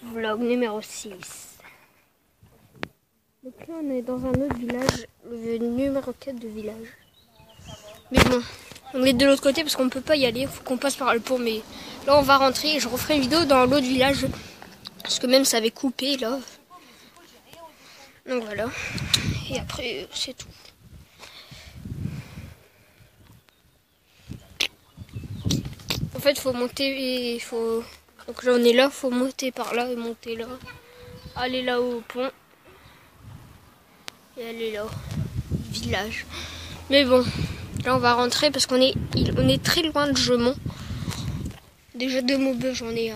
Vlog numéro 6. Donc là on est dans un autre village, le numéro 4 de village. Mais bon, on est de l'autre côté parce qu'on ne peut pas y aller, il faut qu'on passe par le pont. Mais là on va rentrer et je referai une vidéo dans l'autre village. Parce que même ça avait coupé là. Donc voilà. Et après c'est tout. En fait faut monter et il faut... Donc là on est là, faut monter par là et monter là. Aller là au pont. Et aller là. Village. Mais bon, là on va rentrer parce qu'on est très loin de Gemont. Déjà de Maubeuge j'en ai à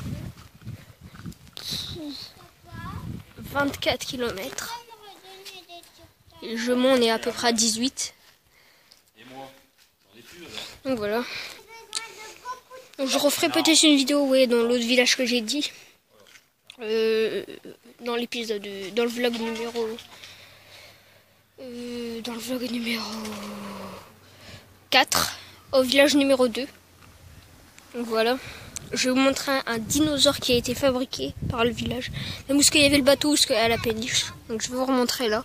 24 km. Et Gemont on est à peu près à 18. Donc voilà. Donc je referai peut-être une vidéo dans l'autre village que j'ai dit. Dans l'épisode, dans le vlog numéro... dans le vlog numéro 4, au village numéro 2. Donc voilà. Je vais vous montrer un dinosaure qui a été fabriqué par le village. Même où est-ce qu'il y avait le bateau, où est-ce qu'il y a la péniche. Donc je vais vous remontrer là.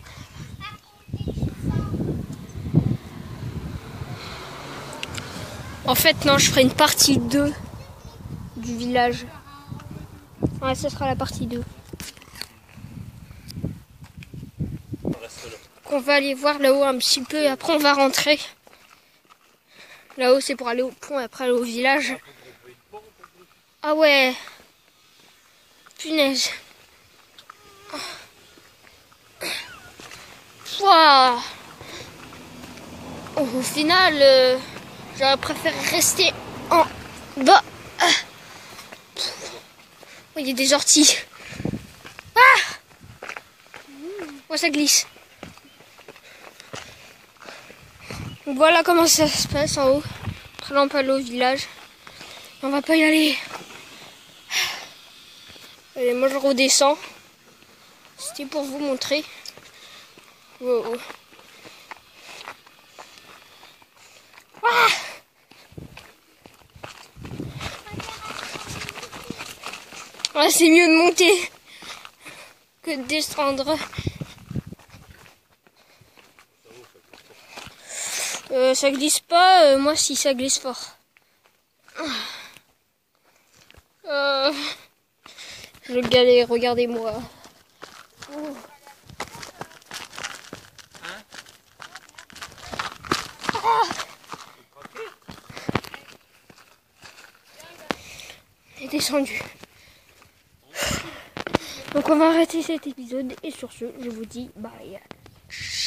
En fait non, je ferai une partie 2 du village. Ouais, ce sera la partie 2. On va aller voir là-haut un petit peu et après on va rentrer. Là-haut c'est pour aller au pont et après aller au village. Ah ouais. Punaise. Wow. Au final, j'aurais préféré rester en bas. Oh, il y a des orties. Ah. Oh, ça glisse. Donc voilà comment ça se passe en haut. Après là on peut aller au village. On va pas y aller. Allez, moi je redescends. C'était pour vous montrer. Wow. Ah. Ouais, c'est mieux de monter que de descendre. Ça glisse pas, moi si ça glisse fort. Je galère, regardez-moi. C'est descendu. Donc on va arrêter cet épisode et sur ce, je vous dis bye.